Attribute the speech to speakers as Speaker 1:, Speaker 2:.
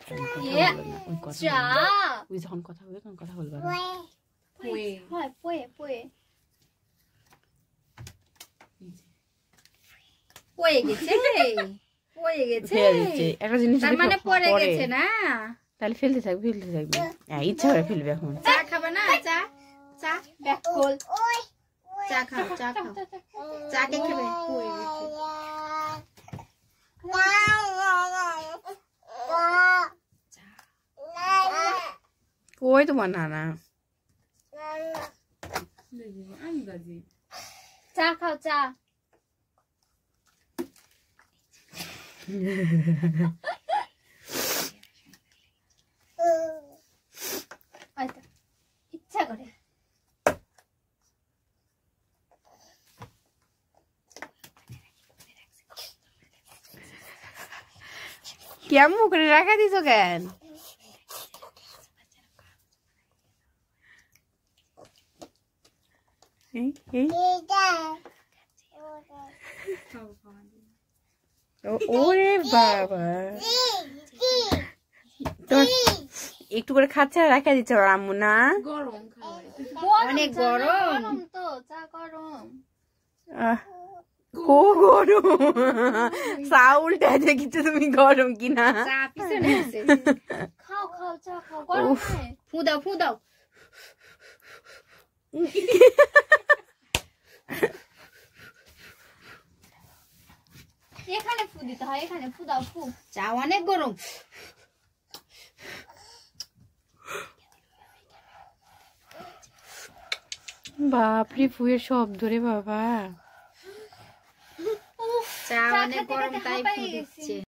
Speaker 1: চা
Speaker 2: ওই যখন কথা বলবে তখন কথা বলবা না।
Speaker 1: হয় পোয়ে পোয়ে পোয়ে গেছে পোয়ে গেছে
Speaker 2: একটা জিনিস
Speaker 1: তার মানে পড়ে গেছে না,
Speaker 2: তাহলে ফেলতে থাকবে ইচ্ছা করে ফেলবে এখন।
Speaker 1: চা খাবে না? চা চা ব্যাককল চা খাও চা খাও চা কে খাবে?
Speaker 2: কই তোমার নানা?
Speaker 1: চা খাও চা। ইচ্ছা করে
Speaker 2: কেমন করে রাখা দিছ কেন? ওরে বাবা, একটু করে খাচ্ছে আর রাখা দিচ্ছে আম্মু না?
Speaker 1: অনেক গরম তো, চা গরম।
Speaker 2: গরম চাউলটা দেখিছো তুমি গরম কিনা?
Speaker 1: চা পিছনে আছে, খাও খাও চা খাও, গরম ফু দাও ফু দাও। এখানে ফু দিতে হয়, এখানে ফু দাও ফু। চা অনেক গরম।
Speaker 2: বাপরে ফুয়ের শব্দ রে বাবা।
Speaker 1: চা অনেক গরম তাই ফু দিচ্ছে।